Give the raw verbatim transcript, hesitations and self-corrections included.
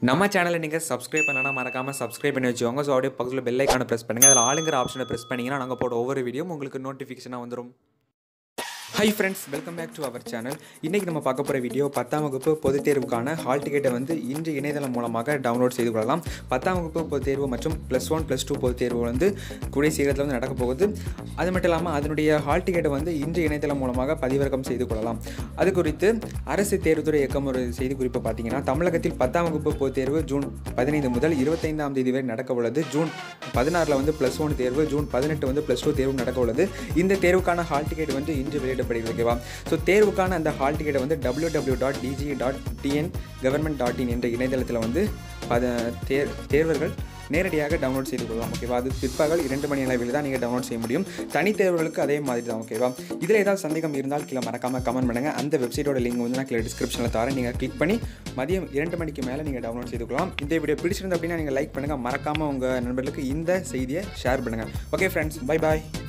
நம்ம சேனலை நீங்கள் சப்ஸ்கிரைப் பண்ணலன்னா மறக்காமல் சப்ஸ்கிரைப் பண்ணி வச்சுக்கோங்க. ஸோ அப்படியே பக்கத்தில் பெல் ஐக்கானை ப்ரெஸ் பண்ணுங்கள். அதில் ஆளுங்கிற ஆப்ஷனை ப்ரெஸ் பண்ணிங்கன்னா நாங்கள் போட ஒவ்வொரு வீடியோ உங்களுக்கு நோட்டிஃபிகேஷனாக வந்துடும். Hi friends, welcome back to our channel. இன்றைக்கி நம்ம பார்க்க போகிற வீடியோ பத்தாம் வகுப்பு பொதுத் தேர்வுக்கான ஹால் டிக்கெட்டை வந்து இன்று இணையதளம் மூலமாக டவுன்லோட் செய்து கொள்ளலாம். பத்தாம் வகுப்பு பொதுத் தேர்வு மற்றும் ப்ளஸ் ஒன் ப்ளஸ் டூ பொதுத் தேர்வு வந்து கூடிய சீக்கிரத்தில் வந்து நடக்க போகுது. அது மட்டும் இல்லாமல் அதனுடைய ஹால் டிக்கெட்டை வந்து இன்று இணையதளம் மூலமாக பதிவிறக்கம் செய்து கொள்ளலாம். அது குறித்து அரசு தேர்வுத்துறை இயக்கம் ஒரு செய்தி குறிப்பு பார்த்தீங்கன்னா, தமிழகத்தில் பத்தாம் வகுப்பு பொதுத் தேர்வு ஜூன் பதினைந்து முதல் இருபத்தைந்தாம் தேதி வரை நடக்க உள்ளது. ஜூன் பதினாறில் வந்து ப்ளஸ் ஒன் தேர்வு, ஜூன் பதினெட்டு வந்து ப்ளஸ் டூ தேர்வு நடக்க உள்ளது. இந்த தேர்வுக்கான ஹால் டிக்கெட் வந்து இன்று வெளியிடப்படுகிறது. ஓகேவா? ஸோ தேர்வுக்கான அந்த ஹால் டிக்கெட்டை வந்து W W dot DG dot TN government dot in என்ற இணையதளத்தில் வந்து பத தேர் தேர்வர்கள் நேரடியாக டவுன்லோட் செய்து கொள்ளலாம். ஓகேவா? அது பிற்பகல் இரண்டு மணி அளவில் தான் நீங்கள் டவுன்லோட் செய்ய முடியும். தனித்தேர்வுகளுக்கு அதே மாதிரி தான். ஓகேவா? இதில் ஏதாவது சந்தேகம் இருந்தால் கீழே மறக்காமல் கமெண்ட் பண்ணுங்கள். அந்த வெப்சைட்டோட லிங்க் வந்து நான் கீழே டிஸ்கிரிப்ஷனில் தரேன். நீங்கள் கிளிக் பண்ணி மதியம் இரண்டு மணிக்கு மேலே நீங்கள் டவுன்லோட் செய்து கொள்ளலாம். இந்த வீடியோ பிடிச்சிருந்து அப்படின்னா நீங்கள் லைக் பண்ணுங்கள். மறக்காமல் உங்கள் நண்பர்களுக்கு இந்த செய்தியை ஷேர் பண்ணுங்கள். ஓகே ஃப்ரெண்ட்ஸ், பை பாய்.